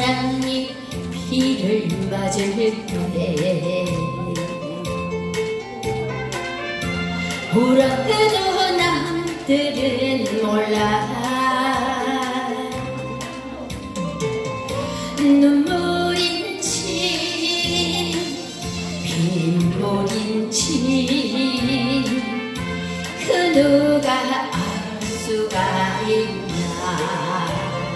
사랑이 비를 맞을 때 울어도 남들은 몰라 눈물인지 빗물인지 그 누가 알 수가 있나.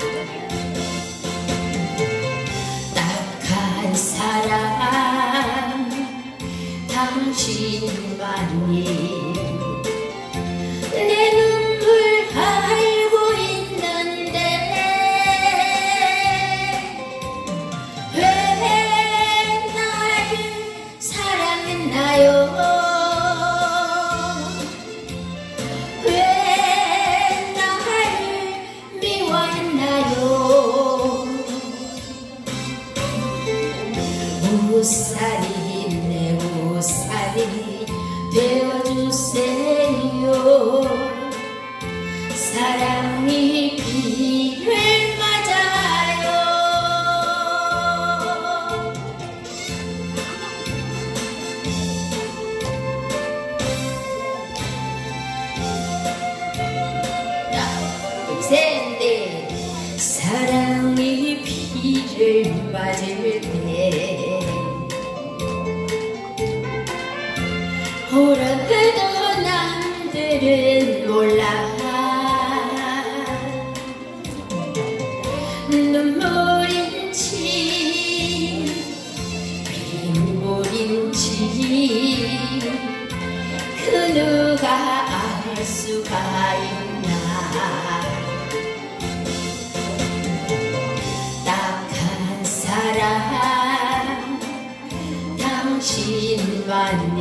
딱한 사람 당신만이 내 눈물 알고 있는데 왜 나를 사랑했나요? 왜 나를 미워했나요? 우살이 내 우살이 되어주세요. 사랑이 비를 맞아요. 하나, 둘, 셋, 넷. 사랑이 비를 맞을 때 울어도 남들은 몰라 눈물인지 빗물인지 그 누가 알 수가 있나. 딱한 사람 당신만이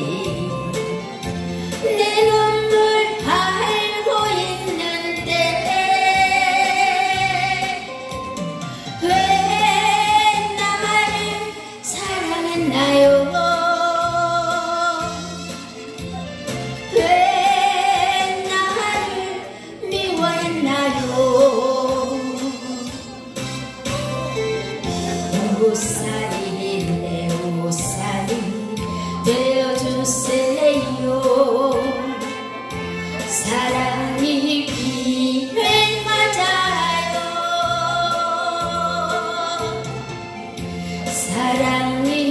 내 눈물 알고 있는데 왜 나를 사랑했나요? 왜 나를 미워했나요? 우살이 내 우살이 되어주세요. 사랑이 비를 맞아요. 사랑이